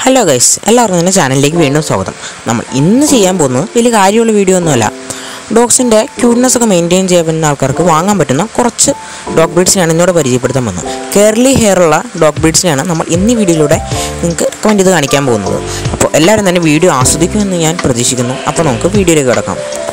Hello guys, എല്ലാവർക്കും തന്നെ ചാനലിലേക്ക് വീണ്ടും സ്വാഗതം. നമ്മൾ ഇന്ന് ചെയ്യാൻ പോകുന്നത് വലിയ കാര്യമുള്ള വീഡിയോ ഒന്നുമല്ല. ഡോഗ്സിൻ്റെ ക്യൂട്ട്നെസ് ഒക്കെ മെയിൻറ്റെയിൻ ചെയ്യാൻ പറ്റുന്ന ആൾക്കാർക്ക് വാങ്ങാൻ പറ്റുന്ന കുറച്ച് ഡോഗ് ബ്രീഡ്സിനെയാണ് ഇന്നോട് പരിചയപ്പെടുത്താൻ പോകുന്നത്. കേർലി ഹെയർ ഉള്ള ഡോഗ് ബ്രീഡ്സിനെയാണ് നമ്മൾ ഇന്ന് വീഡിയോയിലൂടെ നിങ്ങൾക്ക് റെക്കമെൻഡ് ചെയ്ത് കാണിക്കാൻ പോകുന്നത്. അപ്പോൾ എല്ലാവരും തന്നെ വീഡിയോ ആസ്വദിക്കുമെന്ന് ഞാൻ പ്രതീക്ഷിക്കുന്നു. അപ്പോൾ നമുക്ക് വീഡിയോയിലേക്ക് കിടക്കാം.